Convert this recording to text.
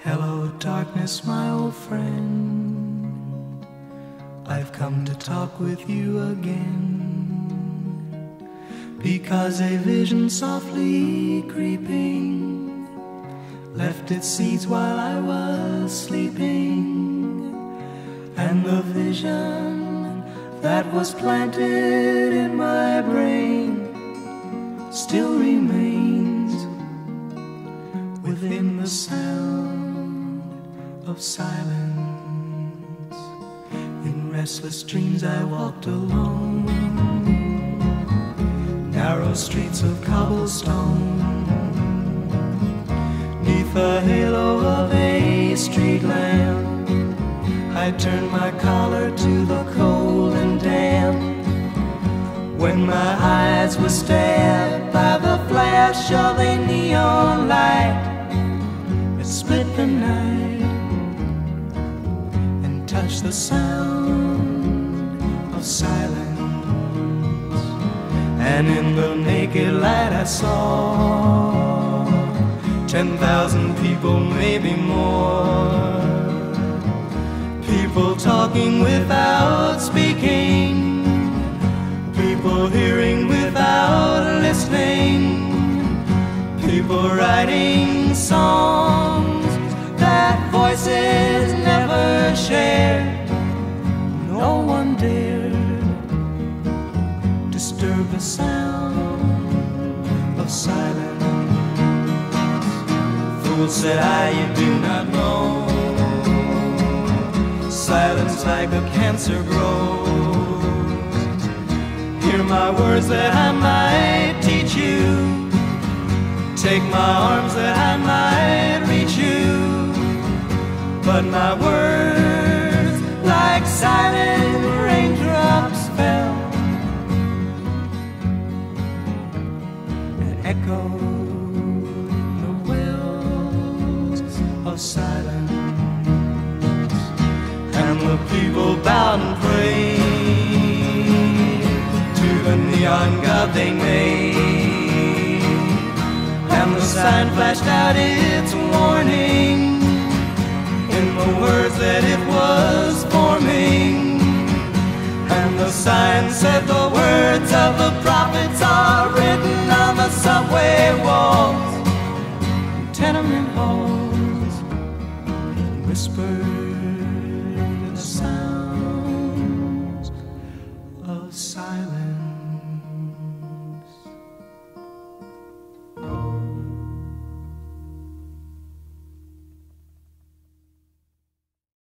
Hello, darkness, my old friend. I've come to talk with you again, because a vision softly creeping left its seeds while I was sleeping, and the vision that was planted in my brain still remains within the sound of silence. In restless dreams I walked alone, narrow streets of cobblestone, neath the halo of a street lamp. I turned my collar to the cold and damp, when my eyes were stabbed by the flash of a neon light. It split the night and touched the sound of silence, and in the naked light I saw 10,000 people, maybe more, people talking without speaking, people hearing without listening, people writing songs that voices never shared. No one dared disturb the sound of silence. Fool, said I, you do not know, silence like a cancer grows. Hear my words that I might teach you, take my arms that I might reach you, but my words like silent raindrops fell and echoed the wells of silence, and the people bowed and prayed to the neon god they made, and the sign flashed out its warning in the words that it was forming, and the sign said the words of the prophets are written on the subway walls, tenement halls, and whispered